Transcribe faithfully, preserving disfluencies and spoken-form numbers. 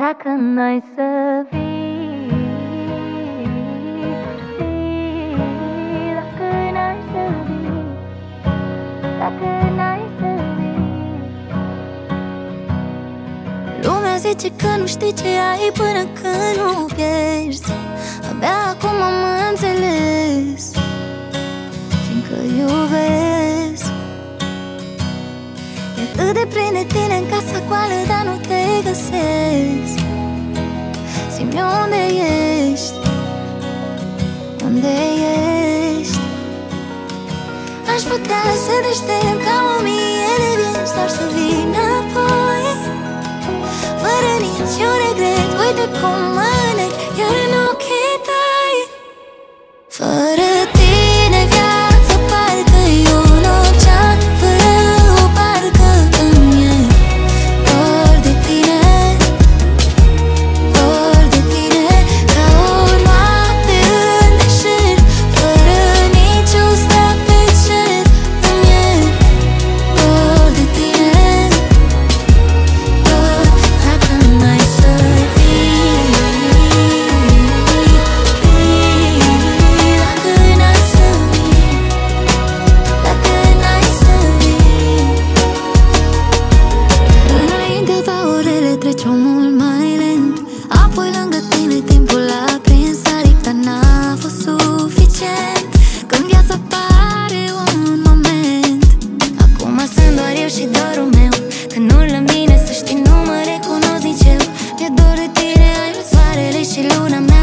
Dacă n-ai să vii, vii, dacă n-ai să vii, dacă n-ai să vii. Lumea zice că nu știi ce ai până când nu pierzi. Abia acum am înțeles, fiindcă iubesc. E atât de plin de tine în casa goală, dar nu te găsesc. Zi-mi unde ești, unde ești. Aș putea să deștept ca o mie de vieți, doar să vii înapoi, fără niciun regret. Uite cum mă nec, iar în ochii tăi. Fără tine viața parcă-i un ocean, fără o barcă îmi e dor de tine, dor de tine. Ca o noapte în deșert, fără niciun stat pe cer, îmi e dor de tine, dor. Dacă n-ai să vii, dacă n-ai să vii, dacă n-ai să vii. Înaintea ta orele treceau mult mai lent, apoi lângă tine timpul a prins aripi, dar n-a fost suficient. Când viața pare un moment, acum sunt doar eu și dorul meu. Când nu la mine, să știi, nu mă recunosc nici eu. Mi-e dor de tine, ai soarele și luna mea.